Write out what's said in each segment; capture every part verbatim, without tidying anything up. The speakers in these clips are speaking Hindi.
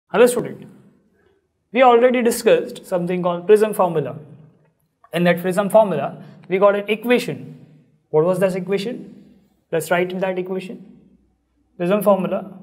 Hello student, we already discussed something called prism formula. In that prism formula, we got an equation. What was that equation? Let's write in that equation. Prism formula.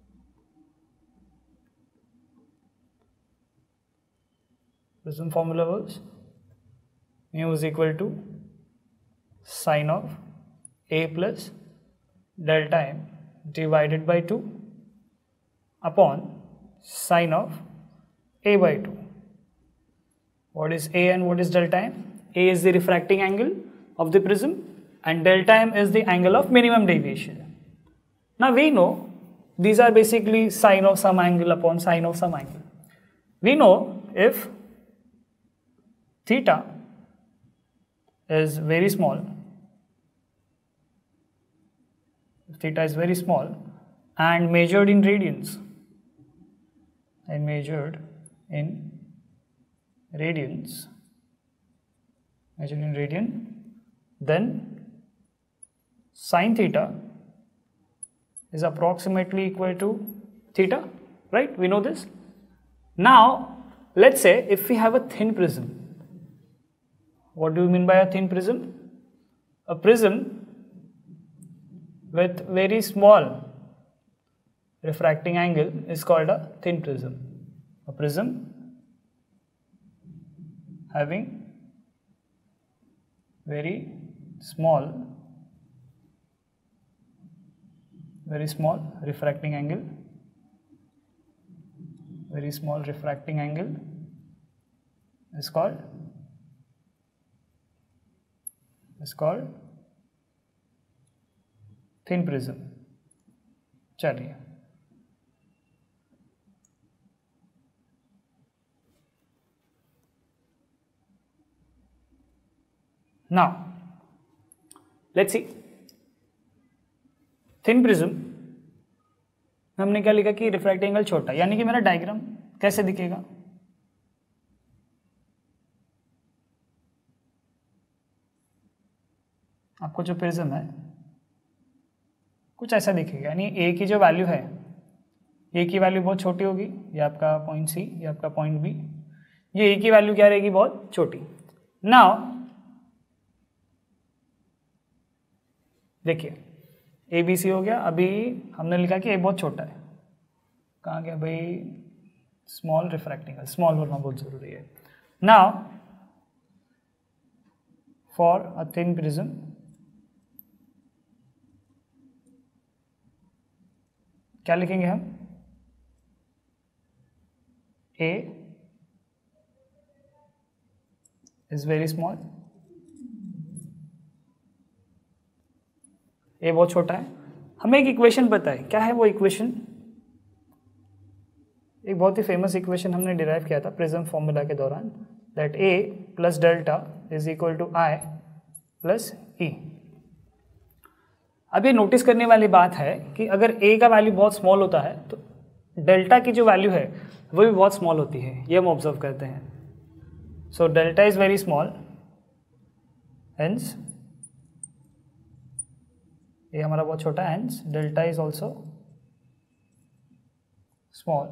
Prism formula was mu is equal to sine of a plus delta m divided by two upon sine of a by two. What is a and what is delta m? A is the refracting angle of the prism and delta m is the angle of minimum deviation. Now we know these are basically sine of some angle upon sine of some angle. We know if theta is very small, if theta is very small and measured in radians, I measured in radians, measured in radian, then sine theta is approximately equal to theta, right? We know this. Now, let's say if we have a thin prism. What do you mean by a thin prism? A prism with very small refracting angle is called a thin prism. A prism having very small, very small refracting angle, very small refracting angle is called is called thin prism. चलिए now let's see thin prism हमने क्या लिखा कि रिफ्रैक्टिंग एंगल छोटा, यानी कि मेरा डायग्राम कैसे दिखेगा? आपको जो प्रिज्म है कुछ ऐसा दिखेगा, यानी ए की जो वैल्यू है, ए की वैल्यू बहुत छोटी होगी, ये आपका पॉइंट सी, ये आपका पॉइंट बी, ये ए की वैल्यू क्या रहेगी? बहुत छोटी. नाउ देखिए ए बी सी हो गया. अभी हमने लिखा कि ए बहुत छोटा है. कहाँ गया भाई? स्मॉल रिफ्रैक्टिंग एंगल, स्मॉल होना बहुत जरूरी है. Now for a thin prism क्या लिखेंगे हम? A is very small, A बहुत छोटा है. हमें एक इक्वेशन पता है. क्या है वो इक्वेशन? एक बहुत ही फेमस इक्वेशन हमने डिराइव किया था प्रिज्म फॉर्मूला के दौरान, that A plus delta is equal to I plus E. अब ये नोटिस करने वाली बात है कि अगर a का वैल्यू बहुत स्मॉल होता है तो डेल्टा की जो वैल्यू है वो भी बहुत स्मॉल होती है. ये हम ऑब्जर्व करते हैं. So delta is very small, hence ये हमारा बहुत छोटा, hence delta is also small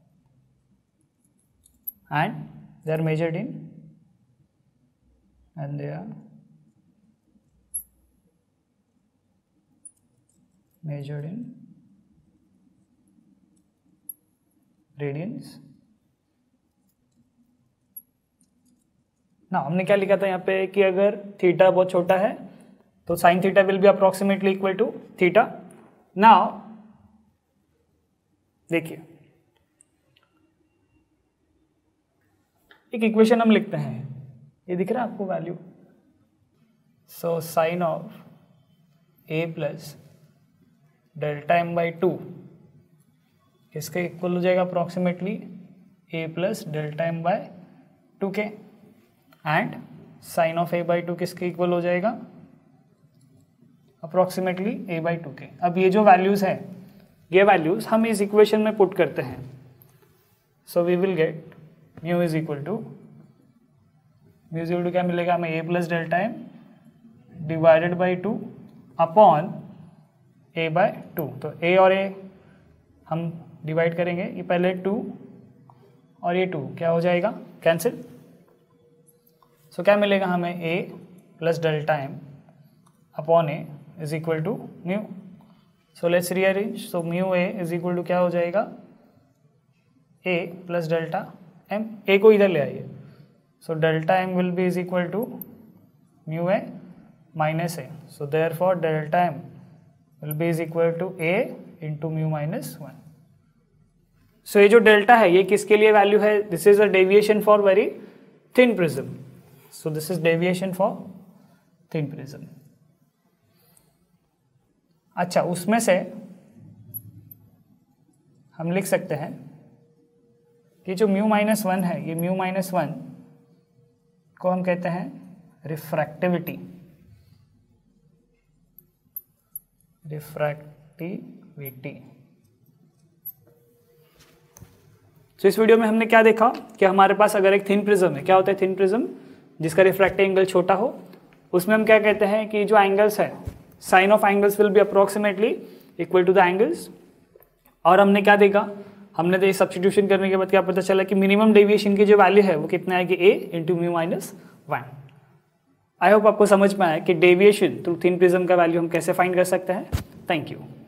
and they are measured in and they are measured in radians. ना हमने क्या लिखा था यहाँ पे कि अगर थीटा बहुत छोटा है तो sine theta will be approximately equal to theta. Now देखिए एक इक्वेशन हम लिखते हैं, ये दिख रहा है आपको value? So sine of A plus delta M by two किसके इक्वल हो जाएगा? Approximately A plus delta M by two के. And sine of A by two किसके इक्वल हो जाएगा? अप्रॉक्सीमेटली ए बाई टू के. अब ये जो वैल्यूज़ है, ये वैल्यूज़ हम इस इक्वेशन में पुट करते हैं. So we will get mu is equal to mu is equal to क्या मिलेगा हमें? A plus delta M divided by two upon A by two. तो ए और ए हम डिवाइड करेंगे, ये पहले टू और ये टू क्या हो जाएगा, कैंसिल। सो so, क्या मिलेगा हमें, A plus delta M upon A is equal to mu. So let's rearrange, so mu A is equal to क्या हो जाएगा, A plus delta M, A को इधर ले आइए। So delta M will be is equal to mu A minus A, so therefore delta M will be is equal to A into mu minus one. So ये जो डेल्टा है ये किसके लिए वैल्यू है, this is a deviation for very thin prism. So this is deviation for thin prism. अच्छा, उसमें से हम लिख सकते हैं कि जो म्यू माइनस वन है, ये म्यू माइनस वन को हम कहते हैं रिफ्रैक्टिविटी, रिफ्रैक्टिविटी। तो इस वीडियो में हमने क्या देखा कि हमारे पास अगर एक थिन प्रिज्म है, क्या होता है थिन प्रिज्म, जिसका रिफ्रैक्टिव एंगल छोटा हो, उसमें हम क्या कहते हैं कि जो एंगल्स है, sine of angles will be approximately equal to the angles. और हमने क्या देखा, हमने तो ये सब्स्टिट्यूशन करने के बाद क्या पता चला कि मिनिमम डेविएशन की जो वैल्यू है वो कितना है कि A into mu minus one. I hope आपको समझ में आया कि डेविएशन थ्रू थिन प्रिज्म का वैल्यू हम कैसे फाइंड कर सकते हैं। Thank you.